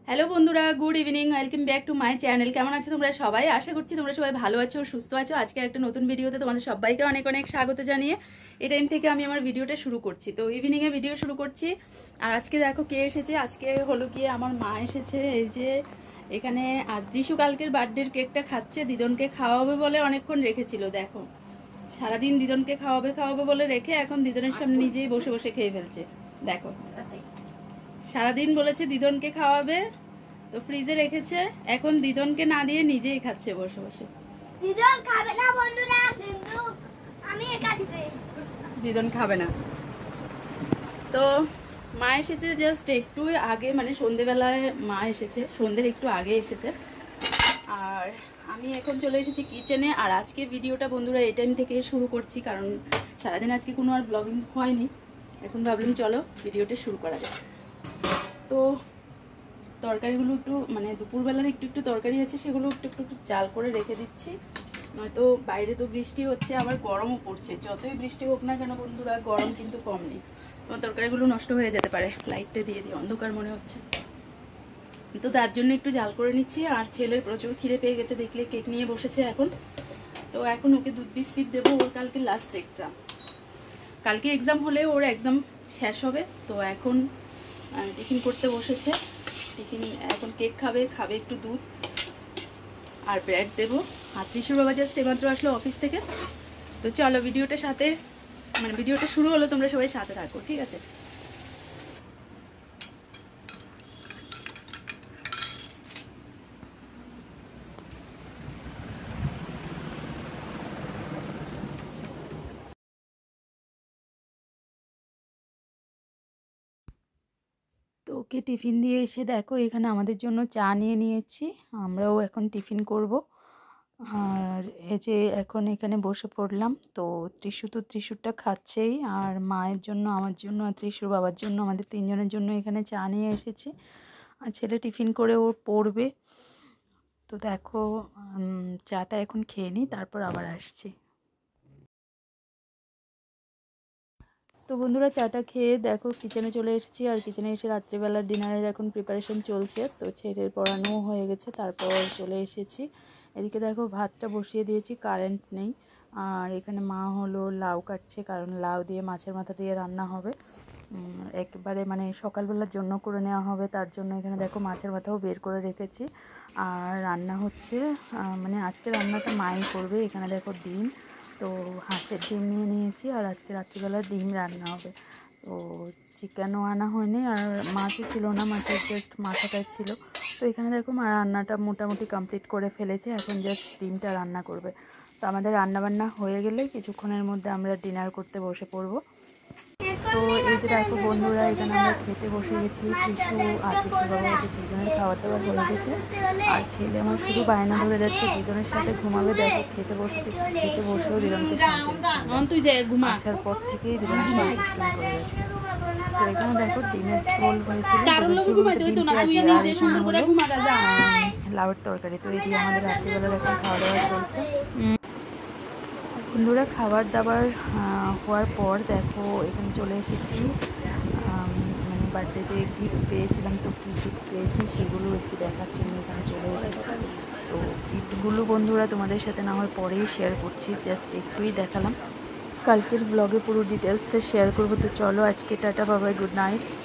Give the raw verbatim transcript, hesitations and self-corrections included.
Hello বন্ধুরা, good evening, welcome back to my channel. কেমন আছো তোমরা সবাই? আশা করছি তোমরা সবাই ভালো আছো, সুস্থ আছো। আজকে একটা নতুন ভিডিওতে তোমাদের সবাইকে অনেক অনেক স্বাগত জানিয়ে এই টাইম থেকে আমি আমার ভিডিওটা শুরু করছি। তো ইভিনিংয়ে ভিডিও শুরু করছি। আর আজকে দেখো কে এসেছে। আজকে হলো গিয়ে আমার মা এসেছে। এই যে এখানে আর যিশু কালকের বার্থডের কেকটা খাচ্ছে, দিদনকে খাওয়াবে বলে অনেকক্ষণ রেখেছিল। দেখো সারাদিন দিদনকে খাওয়াবে খাওয়াবে বলে রেখে এখন দিদনের সামনে নিজেই বসে বসে খেয়ে ফেলছে। দেখো সারাদিন বলেছে দিদনকে খাওয়াবে, তো ফ্রিজে রেখেছে, এখন দিদনকে না দিয়ে নিজেই খাচ্ছে বসে বসে। দিদন খাবে না বন্ধুরা, কিন্তু আমি একা দিতে দিদন খাবে না। তো মা এসেছে জাস্ট একটু আগে, মানে সন্ধেবেলায় মা এসেছে, সন্ধ্যের একটু আগে এসেছে। আর আমি এখন চলে এসেছি কিচেনে। আর আজকে ভিডিওটা বন্ধুরা এই টাইম থেকে শুরু করছি, কারণ সারাদিন আজকে কোনো আর ব্লগিং হয়নি। এখন ভাবলাম চলো ভিডিওটা শুরু করা যায়। তো তরকারিগুলো একটু মানে দুপুরবেলার একটু একটু তরকারি আছে, সেগুলো একটু একটু একটু জাল করে রেখে দিচ্ছি। নয়তো বাইরে তো বৃষ্টি হচ্ছে, আবার গরমও পড়ছে। যতই বৃষ্টি হোক না কেন বন্ধুরা, গরম কিন্তু কম নেই। তোমার তরকারিগুলো নষ্ট হয়ে যেতে পারে। লাইটটা দিয়ে দিই, অন্ধকার মনে হচ্ছে। তো তার জন্য একটু জাল করে নিচ্ছি। আর ছেলের প্রচুর খিদে পেয়ে গেছে, দেখলে কেক নিয়ে বসেছে এখন। তো এখন ওকে দুধ বিস্কিট দেবো। ওর কালকে লাস্ট এক্সাম, কালকে এক্সাম হলে ওর এক্সাম শেষ হবে। তো এখন টিফিন করতে বসেছে। টিফিন এখন কেক খাবে, খাবে একটু দুধ আর ব্রেড দেবো। আর ত্রিশুর বাবা জাস্ট এমাত্র আসলো অফিস থেকে। তো চলো ভিডিওটার সাথে, মানে ভিডিওটা শুরু হলো, তোমরা সবাই সাথে থাকো, ঠিক আছে? তো ওকে টিফিন দিয়ে এসে দেখো এখানে আমাদের জন্য চা নিয়ে নিয়েছি। আমরাও এখন টিফিন করব। আর এই যে এখন এখানে বসে পড়লাম। তো ত্রিশু তো ত্রিশুরটা খাচ্ছেই, আর মায়ের জন্য, আমার জন্য আর ত্রিশুর বাবার জন্য, আমাদের তিনজনের জন্য এখানে চা নিয়ে এসেছি। আর ছেলে টিফিন করে ও পড়বে। তো দেখো চাটা এখন খেয়ে নিই, তারপর আবার আসছি। তো বন্ধুরা চাটা খেয়ে দেখো কিচেনে চলে এসেছি। আর কিচেনে এসে রাত্রিবেলার ডিনারের এখন প্রিপারেশন চলছে। তো ছেলের পড়ানোও হয়ে গেছে, তারপর চলে এসেছি। এদিকে দেখো ভাতটা বসিয়ে দিয়েছি, কারেন্ট নেই। আর এখানে মা হলো লাউ কাটছে, কারণ লাউ দিয়ে মাছের মাথা দিয়ে রান্না হবে। একবারে মানে সকালবেলার জন্য করে নেওয়া হবে, তার জন্য এখানে দেখো মাছের মাথাও বের করে রেখেছি। আর রান্না হচ্ছে, মানে আজকে রান্নাটা মাই করবে। এখানে দেখো ডিম, তো হাঁসের ডিম নিয়ে নিয়েছি। আর আজকে রাত্রিবেলা ডিম রান্না হবে। তো চিকেনও আনা হয়নি, আর মাছও ছিল না, মাছের জাস্ট মাথাটাই ছিল। তো এখানে দেখো মা রান্নাটা মোটামুটি কমপ্লিট করে ফেলেছে, এখন জাস্ট ডিমটা রান্না করবে। তো আমাদের রান্নাবান্না হয়ে গেলে কিছুক্ষণের মধ্যে আমরা ডিনার করতে বসে পড়বো। তো এই যে দেখো বন্ধুরা, এখানে আমরা খেতে বসে গেছি। ত্রিশু আর ত্রিশুর বাবা, ওদের দুজনের খাওয়া দাওয়া হয়ে গেছে। আর ছেলে আমার শুধু বায়না ধরে যাচ্ছে দুজনের সাথে ঘুমাবে। দেখো খেতে বসেছে, খেতে বসেও দিদনকে আসার পর থেকেই দিদনের সাথে দুষ্টুমি করে যাচ্ছে। তো এখানে দেখো ডিমের ঝোল হয়েছিল, লাউয়ের তরকারি। তো এই দিয়ে আমাদের রাত্রিবেলার এখন খাওয়া দাওয়া চলছে। বন্ধুরা খাবার দাবার হওয়ার পর দেখো এখানে চলে এসেছি। মানে বার্থডেতে গিফট পেয়েছিলাম, তো কী গিফট পেয়েছি সেগুলো একটু দেখার জন্য এখানে চলে এসেছি। তো গিফটগুলো বন্ধুরা তোমাদের সাথে না হয় পরেই শেয়ার করছি, জাস্ট একটুই দেখালাম। কালকের ব্লগে পুরো ডিটেলসটা শেয়ার করবো। তো চলো আজকে টাটা, বাবাই, গুড নাইট।